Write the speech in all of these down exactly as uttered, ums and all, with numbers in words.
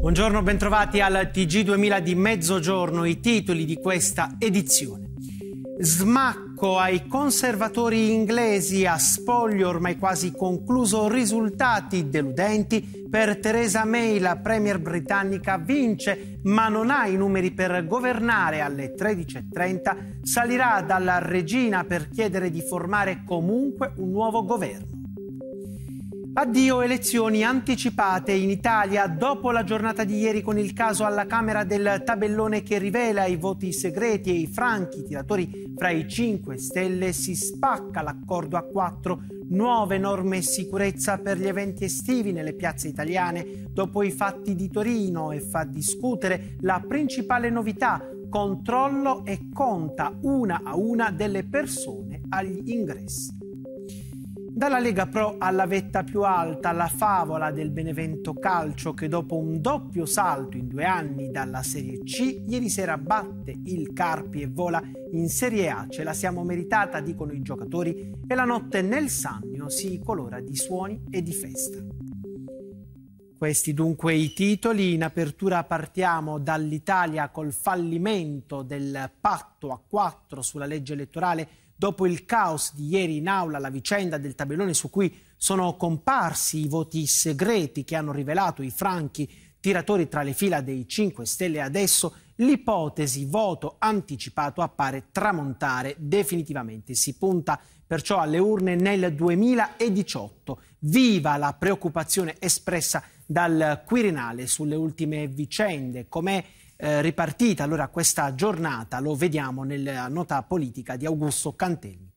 Buongiorno, bentrovati al T G duemila di mezzogiorno, i titoli di questa edizione. Smacco ai conservatori inglesi, a spoglio ormai quasi concluso, risultati deludenti. Per Theresa May la premier britannica vince, ma non ha i numeri per governare. Alle tredici e trenta salirà dalla regina per chiedere di formare comunque un nuovo governo. Addio elezioni anticipate in Italia dopo la giornata di ieri con il caso alla Camera del tabellone che rivela i voti segreti e i franchi tiratori fra i cinque Stelle. Si spacca l'accordo a quattro, nuove norme sicurezza per gli eventi estivi nelle piazze italiane dopo i fatti di Torino, e fa discutere la principale novità: controllo e conta una a una delle persone agli ingressi. Dalla Lega Pro alla vetta più alta, la favola del Benevento Calcio che dopo un doppio salto in due anni dalla Serie C, ieri sera batte il Carpi e vola in Serie A. Ce la siamo meritata, dicono i giocatori, e la notte nel Sannio si colora di suoni e di festa. Questi dunque i titoli. In apertura partiamo dall'Italia col fallimento del patto a quattro sulla legge elettorale. Dopo il caos di ieri in aula, la vicenda del tabellone su cui sono comparsi i voti segreti che hanno rivelato i franchi tiratori tra le fila dei cinque Stelle, adesso l'ipotesi voto anticipato appare tramontare definitivamente. Si punta perciò alle urne nel duemiladiciotto. Viva la preoccupazione espressa dal Quirinale sulle ultime vicende. Com'è Eh, ripartita allora questa giornata? Lo vediamo nella nota politica di Augusto Cantelmi.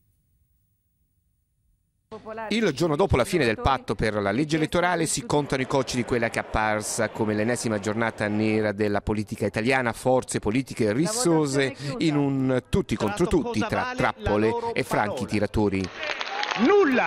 Il giorno dopo la fine del patto per la legge elettorale si contano i cocci di quella che è apparsa come l'ennesima giornata nera della politica italiana, forze politiche rissose in un tutti contro tutti tra trappole e franchi tiratori. Nulla!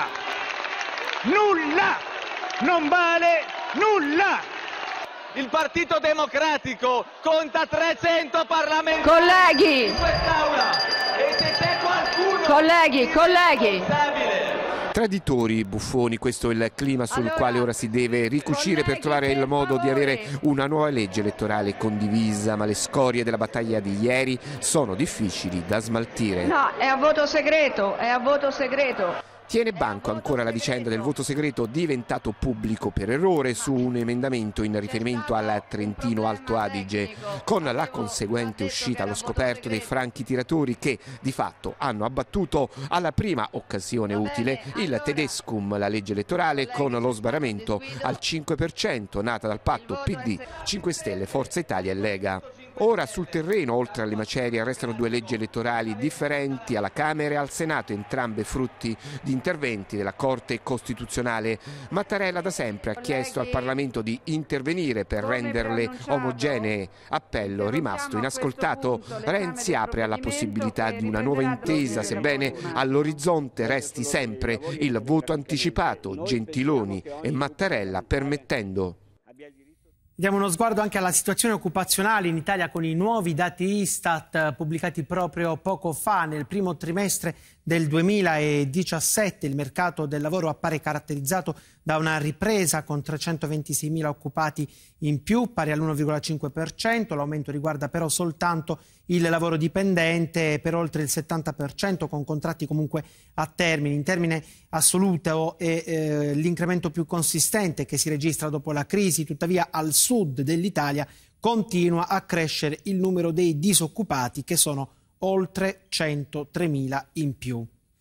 Nulla! Non vale nulla! Il Partito Democratico conta trecento parlamentari. Colleghi! In quest'aula. E se c'è qualcuno... Colleghi, colleghi! Traditori, buffoni, questo è il clima sul allora, quale ora si deve ricucire per trovare il modo di avere una nuova legge elettorale condivisa, ma le scorie della battaglia di ieri sono difficili da smaltire. No, è a voto segreto, è a voto segreto. Tiene banco ancora la vicenda del voto segreto diventato pubblico per errore su un emendamento in riferimento al Trentino Alto Adige, con la conseguente uscita allo scoperto dei franchi tiratori che di fatto hanno abbattuto alla prima occasione utile il Tedescum, la legge elettorale, con lo sbarramento al cinque per cento nata dal patto P D, cinque Stelle, Forza Italia e Lega. Ora sul terreno, oltre alle macerie, restano due leggi elettorali differenti alla Camera e al Senato, entrambe frutti di interventi della Corte Costituzionale. Mattarella da sempre ha chiesto al Parlamento di intervenire per renderle omogenee. Appello rimasto inascoltato. Renzi apre alla possibilità di una nuova intesa, sebbene all'orizzonte resti sempre il voto anticipato, Gentiloni e Mattarella permettendo. Diamo uno sguardo anche alla situazione occupazionale in Italia con i nuovi dati Istat pubblicati proprio poco fa. Nel primo trimestre del duemiladiciassette il mercato del lavoro appare caratterizzato da una ripresa con trecentoventiseimila occupati in più, pari all'uno virgola cinque per cento. L'aumento riguarda però soltanto il lavoro dipendente per oltre il settanta per cento, con contratti comunque a termine. In termine assoluto è eh, l'incremento più consistente che si registra dopo la crisi. Tuttavia al sud dell'Italia continua a crescere il numero dei disoccupati, che sono oltre centotremila in più.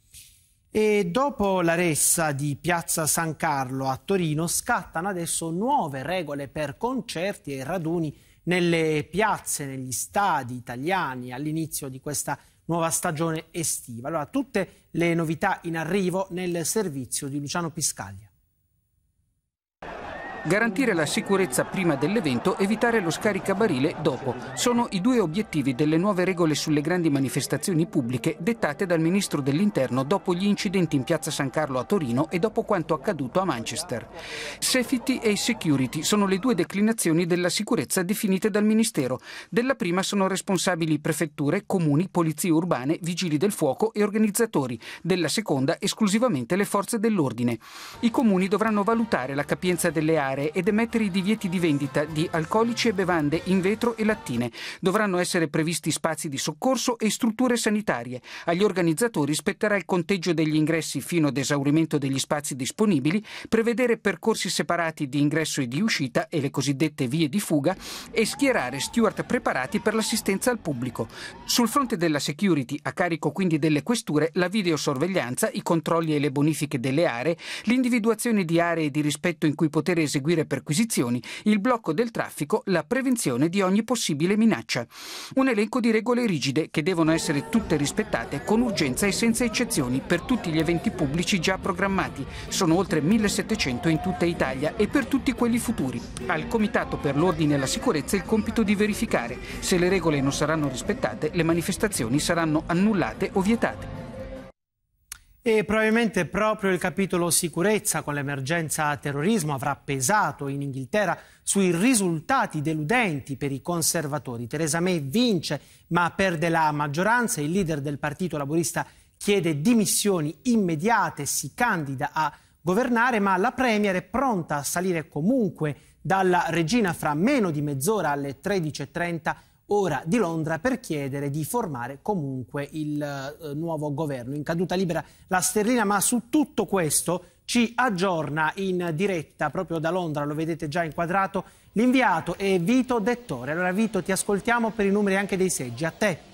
E dopo la ressa di Piazza San Carlo a Torino scattano adesso nuove regole per concerti e raduni nelle piazze, negli stadi italiani all'inizio di questa nuova stagione estiva. Allora, tutte le novità in arrivo nel servizio di Luciano Piscaglia. Garantire la sicurezza prima dell'evento, evitare lo scaricabarile dopo. Sono i due obiettivi delle nuove regole sulle grandi manifestazioni pubbliche dettate dal Ministro dell'Interno dopo gli incidenti in Piazza San Carlo a Torino e dopo quanto accaduto a Manchester. Safety e security sono le due declinazioni della sicurezza definite dal Ministero. Della prima sono responsabili prefetture, comuni, polizie urbane, vigili del fuoco e organizzatori. Della seconda esclusivamente le forze dell'ordine. I comuni dovranno valutare la capienza delle aree aree ed emettere i divieti di vendita di alcolici e bevande in vetro e lattine. Dovranno essere previsti spazi di soccorso e strutture sanitarie. Agli organizzatori spetterà il conteggio degli ingressi fino ad esaurimento degli spazi disponibili, prevedere percorsi separati di ingresso e di uscita e le cosiddette vie di fuga e schierare steward preparati per l'assistenza al pubblico. Sul fronte della security, a carico quindi delle questure, la videosorveglianza, i controlli e le bonifiche delle aree, l'individuazione di aree di rispetto in cui poter eseguire perquisizioni, il blocco del traffico, la prevenzione di ogni possibile minaccia. Un elenco di regole rigide che devono essere tutte rispettate con urgenza e senza eccezioni per tutti gli eventi pubblici già programmati. Sono oltre millesettecento in tutta Italia e per tutti quelli futuri. Al Comitato per l'Ordine e la Sicurezza il compito di verificare. Se le regole non saranno rispettate, le manifestazioni saranno annullate o vietate. E probabilmente proprio il capitolo sicurezza con l'emergenza terrorismo avrà pesato in Inghilterra sui risultati deludenti per i conservatori. Theresa May vince ma perde la maggioranza, il leader del Partito Laburista chiede dimissioni immediate e si candida a governare, ma la Premier è pronta a salire comunque dalla regina fra meno di mezz'ora alle tredici e trenta ora di Londra per chiedere di formare comunque il eh, nuovo governo. In caduta libera la sterlina, ma su tutto questo ci aggiorna in diretta proprio da Londra, lo vedete già inquadrato, l'inviato è Vito Dettore. Allora Vito, ti ascoltiamo per i numeri anche dei seggi, a te.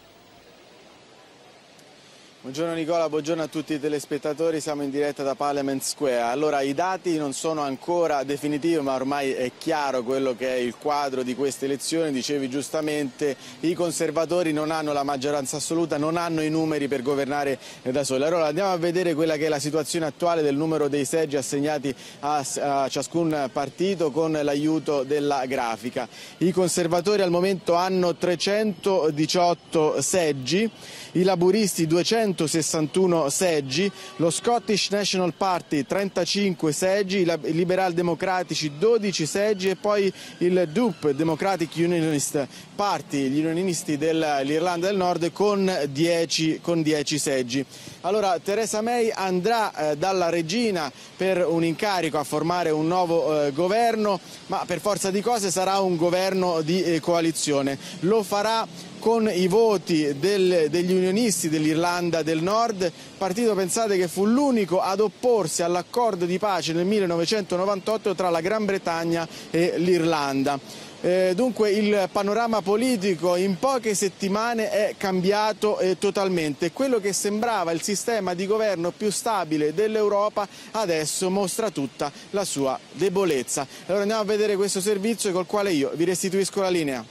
Buongiorno Nicola, buongiorno a tutti i telespettatori, siamo in diretta da Parliament Square. Allora, i dati non sono ancora definitivi, ma ormai è chiaro quello che è il quadro di queste elezioni. Dicevi giustamente, i conservatori non hanno la maggioranza assoluta, non hanno i numeri per governare da soli. Allora andiamo a vedere quella che è la situazione attuale del numero dei seggi assegnati a, a ciascun partito con l'aiuto della grafica. I conservatori al momento hanno trecentodiciotto seggi, i laburisti duecentosessantuno seggi, lo Scottish National Party trentacinque seggi, i Liberal Democratici dodici seggi e poi il D U P, Democratic Unionist Party, gli unionisti dell'Irlanda del Nord con dieci, con dieci seggi. Allora Theresa May andrà eh, dalla regina per un incarico a formare un nuovo eh, governo, ma per forza di cose sarà un governo di eh, coalizione. Lo farà con i voti del, degli unionisti dell'Irlanda del Nord, partito, pensate, che fu l'unico ad opporsi all'accordo di pace nel millenovecentonovantotto tra la Gran Bretagna e l'Irlanda. Eh, dunque il panorama politico in poche settimane è cambiato eh, totalmente. Quello che sembrava il sistema di governo più stabile dell'Europa adesso mostra tutta la sua debolezza. Allora andiamo a vedere questo servizio col quale io vi restituisco la linea.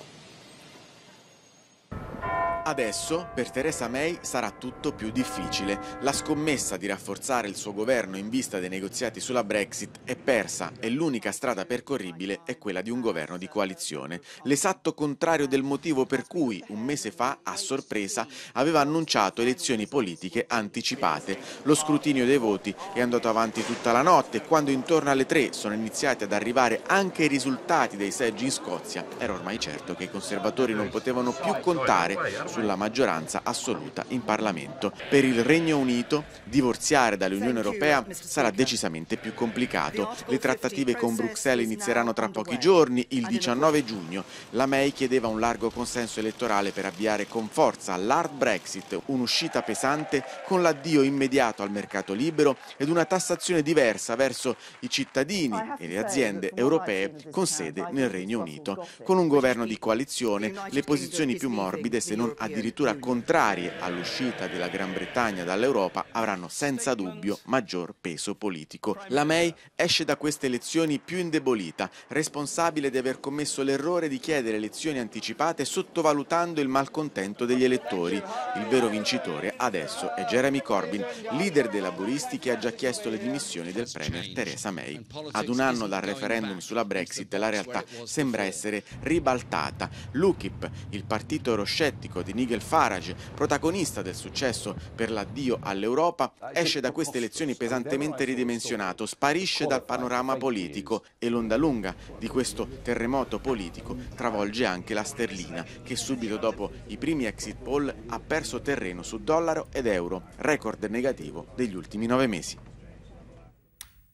Adesso per Theresa May sarà tutto più difficile. La scommessa di rafforzare il suo governo in vista dei negoziati sulla Brexit è persa e l'unica strada percorribile è quella di un governo di coalizione. L'esatto contrario del motivo per cui un mese fa, a sorpresa, aveva annunciato elezioni politiche anticipate. Lo scrutinio dei voti è andato avanti tutta la notte e quando intorno alle tre sono iniziati ad arrivare anche i risultati dei seggi in Scozia, era ormai certo che i conservatori non potevano più contare sulla maggioranza assoluta in Parlamento. Per il Regno Unito divorziare dall'Unione Europea sarà decisamente più complicato. Le trattative con Bruxelles inizieranno tra pochi giorni, il diciannove giugno. La May chiedeva un largo consenso elettorale per avviare con forza l'hard Brexit, un'uscita pesante con l'addio immediato al mercato libero ed una tassazione diversa verso i cittadini e le aziende europee con sede nel Regno Unito. Con un governo di coalizione, le posizioni più morbide, se non addirittura contrarie all'uscita della Gran Bretagna dall'Europa, avranno senza dubbio maggior peso politico. La May esce da queste elezioni più indebolita, responsabile di aver commesso l'errore di chiedere elezioni anticipate sottovalutando il malcontento degli elettori. Il vero vincitore adesso è Jeremy Corbyn, leader dei laburisti, che ha già chiesto le dimissioni del premier Theresa May. Ad un anno dal referendum sulla Brexit la realtà sembra essere ribaltata. L'U K I P, il partito euroscettico di Nigel Farage, protagonista del successo per l'addio all'Europa, esce da queste elezioni pesantemente ridimensionato, sparisce dal panorama politico e l'onda lunga di questo terremoto politico travolge anche la sterlina, che subito dopo i primi exit poll ha perso terreno su dollaro ed euro, record negativo degli ultimi nove mesi.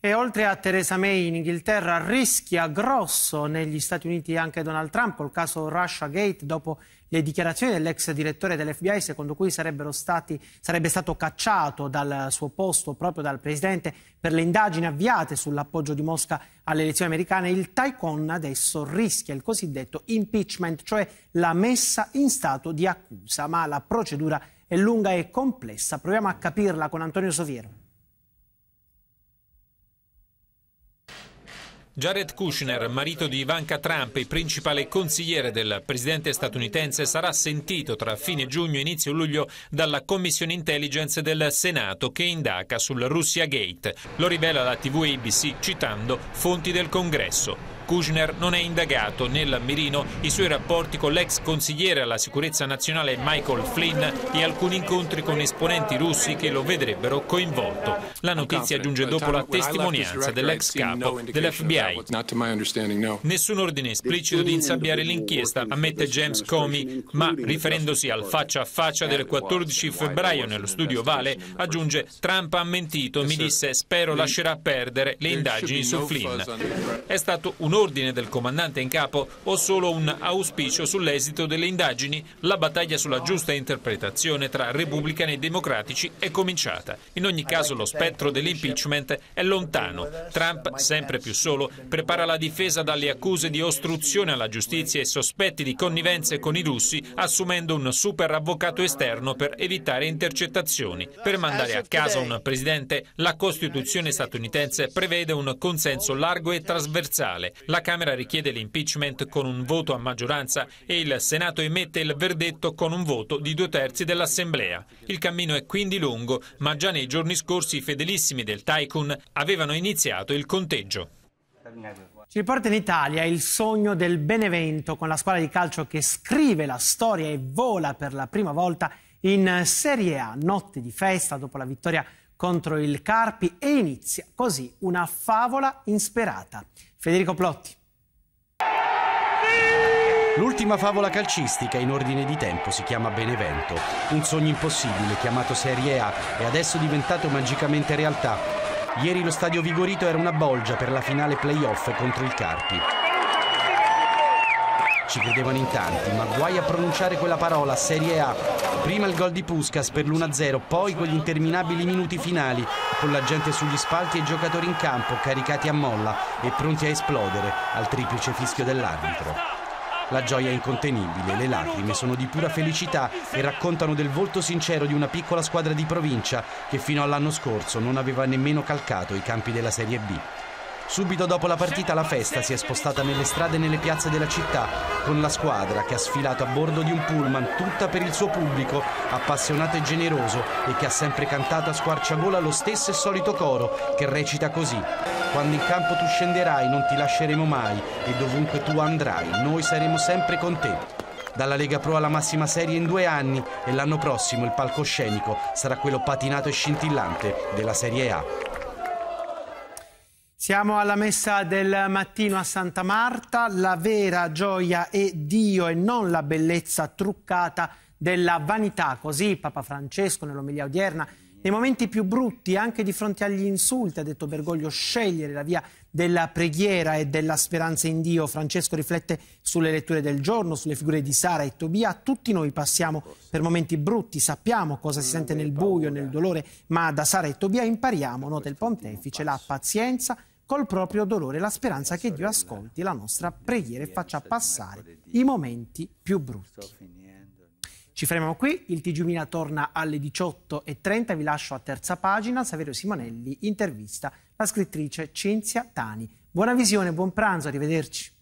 E oltre a Theresa May in Inghilterra rischia grosso negli Stati Uniti anche Donald Trump col caso Russiagate, dopo le dichiarazioni dell'ex direttore dell'F B I secondo cui sarebbero stati, sarebbe stato cacciato dal suo posto proprio dal presidente per le indagini avviate sull'appoggio di Mosca alle elezioni americane. Il Tycoon adesso rischia il cosiddetto impeachment, cioè la messa in stato di accusa, ma la procedura è lunga e complessa. Proviamo a capirla con Antonio Soviero. Jared Kushner, marito di Ivanka Trump e principale consigliere del presidente statunitense, sarà sentito tra fine giugno e inizio luglio dalla Commissione Intelligence del Senato che indaga sul Russiagate. Lo rivela la tivù A B C citando fonti del Congresso. Kushner non è indagato, nel mirino i suoi rapporti con l'ex consigliere alla sicurezza nazionale Michael Flynn e alcuni incontri con esponenti russi che lo vedrebbero coinvolto. La notizia giunge dopo la testimonianza dell'ex capo dell'F B I. Nessun ordine esplicito di insabbiare l'inchiesta, ammette James Comey, ma riferendosi al faccia a faccia del quattordici febbraio nello studio Ovale, aggiunge: Trump ha mentito, mi disse spero lascerà perdere le indagini su Flynn. È stato un ordine del comandante in capo o solo un auspicio sull'esito delle indagini? La battaglia sulla giusta interpretazione tra repubblicani e democratici è cominciata. In ogni caso lo spettro dell'impeachment è lontano. Trump, sempre più solo, prepara la difesa dalle accuse di ostruzione alla giustizia e sospetti di connivenze con i russi, assumendo un super avvocato esterno per evitare intercettazioni. Per mandare a casa un presidente, la Costituzione statunitense prevede un consenso largo e trasversale. La Camera richiede l'impeachment con un voto a maggioranza e il Senato emette il verdetto con un voto di due terzi dell'Assemblea. Il cammino è quindi lungo, ma già nei giorni scorsi i fedelissimi del Tycoon avevano iniziato il conteggio. Ci riporta in Italia il sogno del Benevento, con la squadra di calcio che scrive la storia e vola per la prima volta in Serie A. Notte di festa dopo la vittoria contro il Carpi e inizia così una favola insperata. Federico Plotti. L'ultima favola calcistica in ordine di tempo si chiama Benevento, un sogno impossibile chiamato Serie A e adesso diventato magicamente realtà. Ieri lo stadio Vigorito era una bolgia per la finale play-off contro il Carpi. Ci credevano in tanti, ma guai a pronunciare quella parola, Serie A. Prima il gol di Puskás per l'uno a zero, poi quegli interminabili minuti finali, con la gente sugli spalti e i giocatori in campo, caricati a molla e pronti a esplodere al triplice fischio dell'arbitro. La gioia è incontenibile, le lacrime sono di pura felicità e raccontano del volto sincero di una piccola squadra di provincia che fino all'anno scorso non aveva nemmeno calcato i campi della Serie B. Subito dopo la partita la festa si è spostata nelle strade e nelle piazze della città, con la squadra che ha sfilato a bordo di un pullman, tutta per il suo pubblico, appassionato e generoso, e che ha sempre cantato a squarciagola lo stesso e solito coro, che recita così: quando in campo tu scenderai non ti lasceremo mai, e dovunque tu andrai noi saremo sempre con te. Dalla Lega Pro alla massima serie in due anni, e l'anno prossimo il palcoscenico sarà quello patinato e scintillante della Serie A. Siamo alla messa del mattino a Santa Marta. La vera gioia è Dio e non la bellezza truccata della vanità. Così Papa Francesco nell'omelia odierna, nei momenti più brutti, anche di fronte agli insulti, ha detto Bergoglio, scegliere la via della preghiera e della speranza in Dio. Francesco riflette sulle letture del giorno, sulle figure di Sara e Tobia. Tutti noi passiamo per momenti brutti, sappiamo cosa si sente nel buio, nel dolore, ma da Sara e Tobia impariamo, nota il pontefice, la pazienza col proprio dolore, la speranza che Dio ascolti la nostra preghiera e faccia passare i momenti più brutti. Ci fermiamo qui, il T G Mina torna alle diciotto e trenta, vi lascio a Terza Pagina. Saverio Simonelli intervista la scrittrice Cinzia Tani. Buona visione, buon pranzo, arrivederci.